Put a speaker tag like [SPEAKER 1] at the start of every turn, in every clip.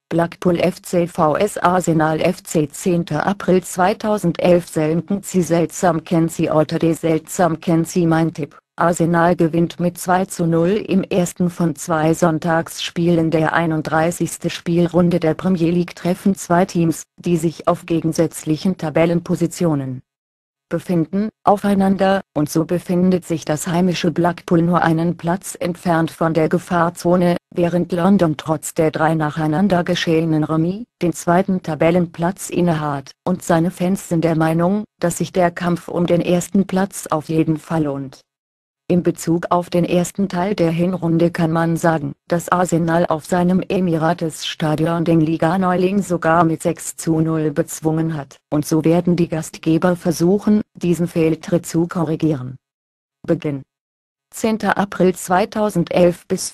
[SPEAKER 1] Blackpool FC vs Arsenal FC 10. April 2011 seltsam kennen Sie seltsam kennen Sie mein Tipp. Arsenal gewinnt mit 2:0 im ersten von 2 Sonntagsspielen der 31. Spielrunde der Premier League treffen zwei Teams, die sich auf gegensätzlichen Tabellenpositionen befinden, aufeinander, und so befindet sich das heimische Blackpool nur einen Platz entfernt von der Gefahrzone, während London trotz der 3 nacheinander geschehenen Remis den zweiten Tabellenplatz innehat, und seine Fans sind der Meinung, dass sich der Kampf um den ersten Platz auf jeden Fall lohnt. In Bezug auf den ersten Teil der Hinrunde kann man sagen, dass Arsenal auf seinem Emirates-Stadion den Liganeuling sogar mit 6:0 bezwungen hat, und so werden die Gastgeber versuchen, diesen Fehltritt zu korrigieren. Beginn 10. April 2011 bis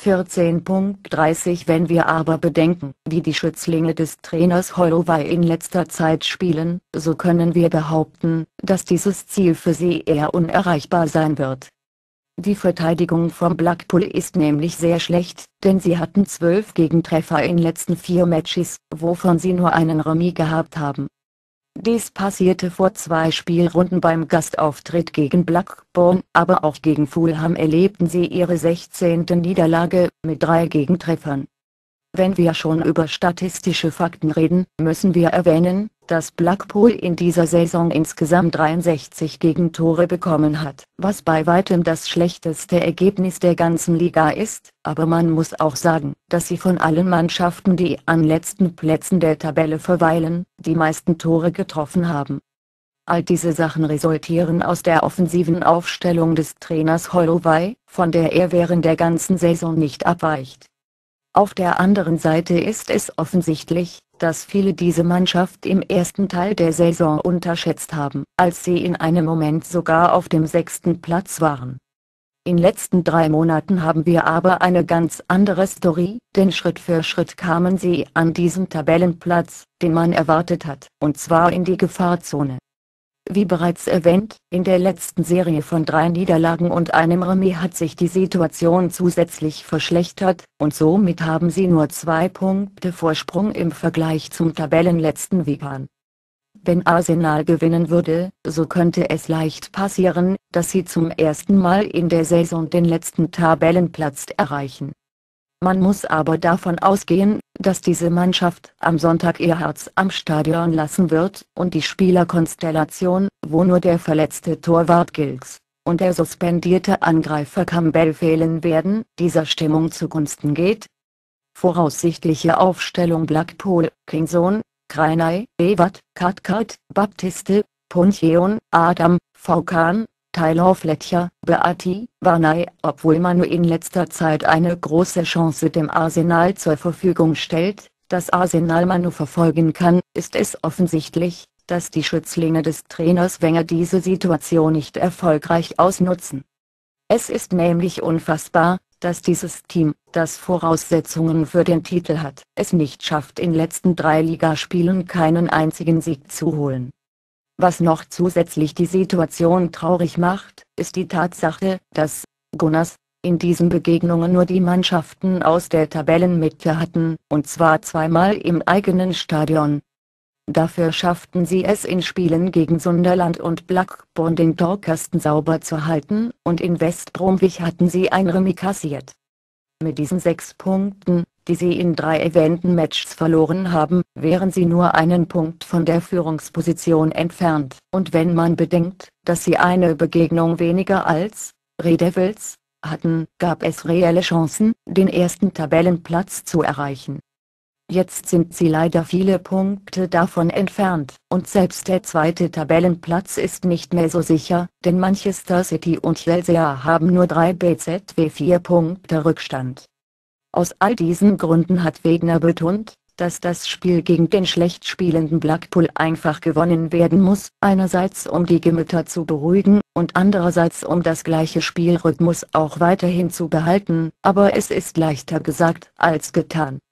[SPEAKER 1] 14:30. Wenn wir aber bedenken, wie die Schützlinge des Trainers Holloway in letzter Zeit spielen, so können wir behaupten, dass dieses Ziel für sie eher unerreichbar sein wird. Die Verteidigung von Blackpool ist nämlich sehr schlecht, denn sie hatten 12 Gegentreffer in letzten 4 Matches, wovon sie nur einen Remis gehabt haben. Dies passierte vor 2 Spielrunden beim Gastauftritt gegen Blackburn, aber auch gegen Fulham erlebten sie ihre 16. Niederlage, mit 3 Gegentreffern. Wenn wir schon über statistische Fakten reden, müssen wir erwähnen, dass Blackpool in dieser Saison insgesamt 63 Gegentore bekommen hat, was bei weitem das schlechteste Ergebnis der ganzen Liga ist, aber man muss auch sagen, dass sie von allen Mannschaften, die an letzten Plätzen der Tabelle verweilen, die meisten Tore getroffen haben. All diese Sachen resultieren aus der offensiven Aufstellung des Trainers Holloway, von der er während der ganzen Saison nicht abweicht. Auf der anderen Seite ist es offensichtlich, dass viele diese Mannschaft im ersten Teil der Saison unterschätzt haben, als sie in einem Moment sogar auf dem 6. Platz waren. In den letzten 3 Monaten haben wir aber eine ganz andere Story, denn Schritt für Schritt kamen sie an diesen Tabellenplatz, den man erwartet hat, und zwar in die Gefahrzone. Wie bereits erwähnt, in der letzten Serie von 3 Niederlagen und einem Remis hat sich die Situation zusätzlich verschlechtert, und somit haben sie nur 2 Punkte Vorsprung im Vergleich zum Tabellenletzten Wigan. Wenn Arsenal gewinnen würde, so könnte es leicht passieren, dass sie zum ersten Mal in der Saison den letzten Tabellenplatz erreichen. Man muss aber davon ausgehen, dass diese Mannschaft am Sonntag ihr Herz am Stadion lassen wird, und die Spielerkonstellation, wo nur der verletzte Torwart Gilks und der suspendierte Angreifer Campbell fehlen werden, dieser Stimmung zugunsten geht. Voraussichtliche Aufstellung: Blackpool: Kingson, Krainai, Ewart, Cathcart, Baptiste, Puncheon, Adam, Vaughan, Taylor Fletcher, Beatty, Varney. Obwohl man nur in letzter Zeit eine große Chance dem Arsenal zur Verfügung stellt, das Arsenal man nur verfolgen kann, ist es offensichtlich, dass die Schützlinge des Trainers Wenger diese Situation nicht erfolgreich ausnutzen. Es ist nämlich unfassbar, dass dieses Team, das Voraussetzungen für den Titel hat, es nicht schafft, in letzten 3 Ligaspielen keinen einzigen Sieg zu holen. Was noch zusätzlich die Situation traurig macht, ist die Tatsache, dass Gunners in diesen Begegnungen nur die Mannschaften aus der Tabellenmitte hatten, und zwar zweimal im eigenen Stadion. Dafür schafften sie es in Spielen gegen Sunderland und Blackburn den Torkasten sauber zu halten, und in West Bromwich hatten sie ein Remis kassiert. Mit diesen 6 Punkten, die sie in 3 erwähnten Matches verloren haben, wären sie nur einen Punkt von der Führungsposition entfernt, und wenn man bedenkt, dass sie eine Begegnung weniger als Red Devils hatten, gab es reelle Chancen, den ersten Tabellenplatz zu erreichen. Jetzt sind sie leider viele Punkte davon entfernt, und selbst der zweite Tabellenplatz ist nicht mehr so sicher, denn Manchester City und Chelsea haben nur 3 bzw. 4 Punkte Rückstand. Aus all diesen Gründen hat Wenger betont, dass das Spiel gegen den schlecht spielenden Blackpool einfach gewonnen werden muss, einerseits um die Gemüter zu beruhigen, und andererseits um das gleiche Spielrhythmus auch weiterhin zu behalten, aber es ist leichter gesagt als getan.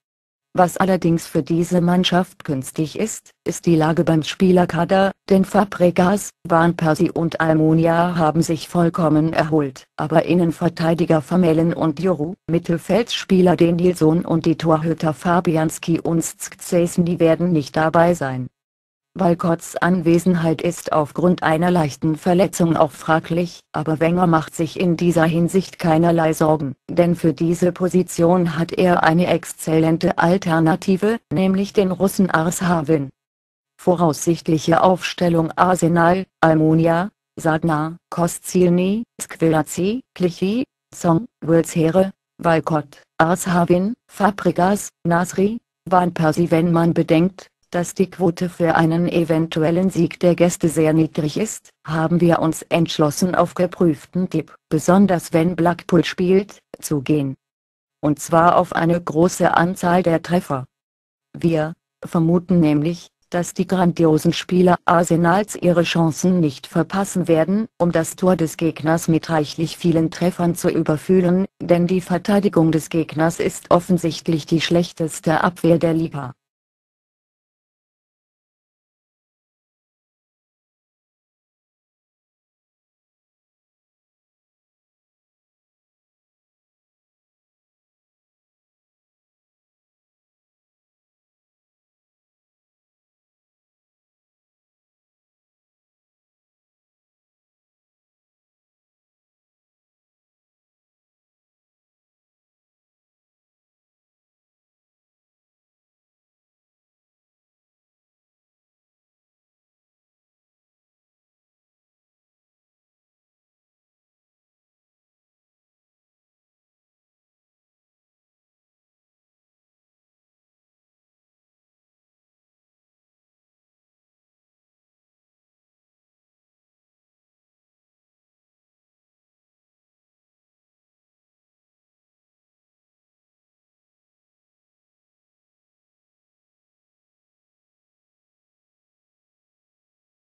[SPEAKER 1] Was allerdings für diese Mannschaft günstig ist, ist die Lage beim Spielerkader, denn Fabregas, Van Persie und Almunia haben sich vollkommen erholt. Aber Innenverteidiger Vermellen und Juru, Mittelfeldspieler Denilson und die Torhüter Fabianski und Szczęsny werden nicht dabei sein. Walcotts Anwesenheit ist aufgrund einer leichten Verletzung auch fraglich, aber Wenger macht sich in dieser Hinsicht keinerlei Sorgen, denn für diese Position hat er eine exzellente Alternative, nämlich den Russen Arshavin. Voraussichtliche Aufstellung: Arsenal, Almunia, Sadnar, Koscielny, Squillaci, Clichy, Song, Wilshere, Walcott, Arshavin, Fabregas, Nasri, Van Persie. Wenn man bedenkt, dass die Quote für einen eventuellen Sieg der Gäste sehr niedrig ist, haben wir uns entschlossen, auf geprüften Tipp, besonders wenn Blackpool spielt, zu gehen. Und zwar auf eine große Anzahl der Treffer. Wir vermuten nämlich, dass die grandiosen Spieler Arsenals ihre Chancen nicht verpassen werden, um das Tor des Gegners mit reichlich vielen Treffern zu überfüllen, denn die Verteidigung des Gegners ist offensichtlich die schlechteste Abwehr der Liga.